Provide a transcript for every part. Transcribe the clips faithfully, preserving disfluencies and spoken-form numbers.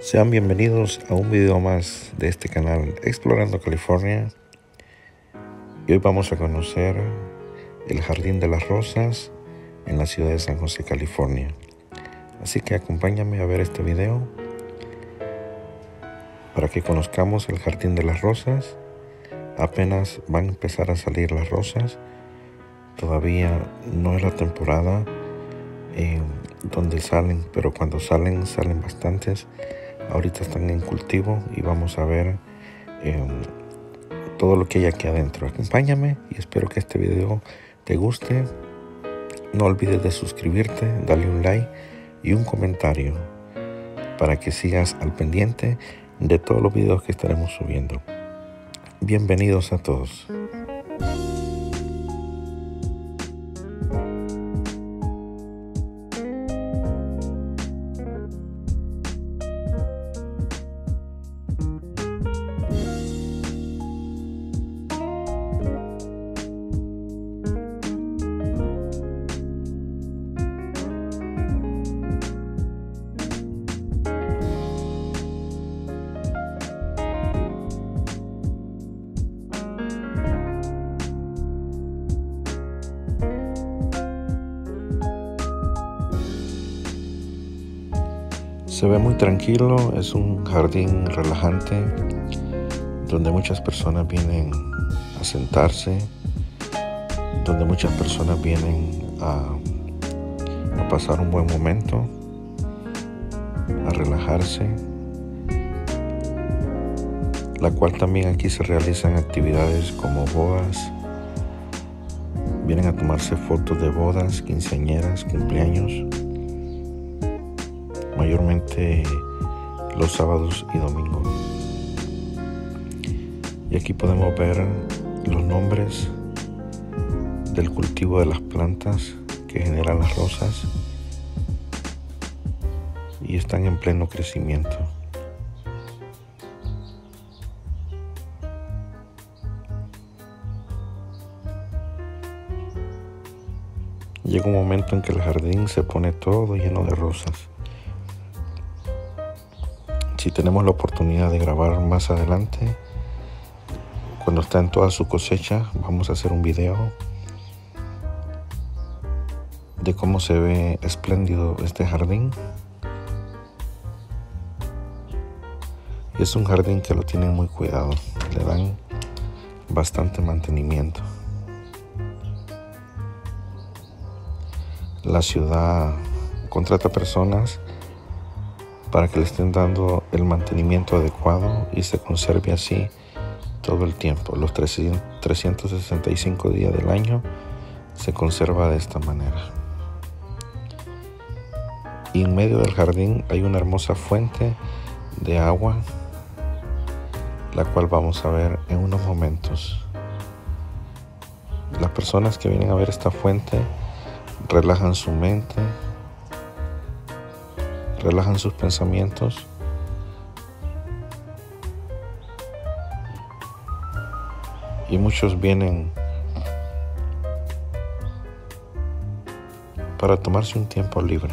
Sean bienvenidos a un video más de este canal Explorando California. Y hoy vamos a conocer el Jardín de las Rosas en la ciudad de San José, California. Así que acompáñame a ver este video para que conozcamos el Jardín de las Rosas. Apenas van a empezar a salir las rosas. Todavía no es la temporada eh, donde salen, pero cuando salen, salen bastantes. Ahorita están en cultivo y vamos a ver eh, todo lo que hay aquí adentro. Acompáñame y espero que este video te guste. No olvides de suscribirte, darle un like y un comentario para que sigas al pendiente de todos los videos que estaremos subiendo. Bienvenidos a todos. Se ve muy tranquilo, es un jardín relajante donde muchas personas vienen a sentarse, donde muchas personas vienen a, a pasar un buen momento, a relajarse, la cual también aquí se realizan actividades como bodas. Vienen a tomarse fotos de bodas, quinceañeras, cumpleaños, mayormente los sábados y domingos. Y aquí podemos ver los nombres del cultivo de las plantas que generan las rosas y están en pleno crecimiento. Llega un momento en que el jardín se pone todo lleno de rosas. Si tenemos la oportunidad de grabar más adelante, cuando está en toda su cosecha, vamos a hacer un video de cómo se ve espléndido este jardín. Y es un jardín que lo tienen muy cuidado, le dan bastante mantenimiento. La ciudad contrata personas para que le estén dando el mantenimiento adecuado y se conserve así todo el tiempo. Los trescientos sesenta y cinco días del año se conserva de esta manera. Y en medio del jardín hay una hermosa fuente de agua, la cual vamos a ver en unos momentos. Las personas que vienen a ver esta fuente relajan su mente, relajan sus pensamientos y muchos vienen para tomarse un tiempo libre.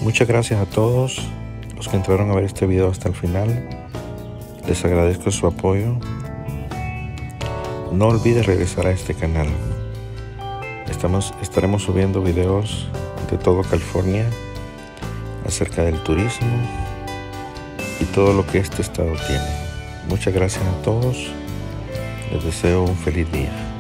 Muchas gracias a todos los que entraron a ver este video hasta el final. Les agradezco su apoyo. No olvides regresar a este canal. Estamos, estaremos subiendo videos de todo California acerca del turismo y todo lo que este estado tiene. Muchas gracias a todos. Les deseo un feliz día.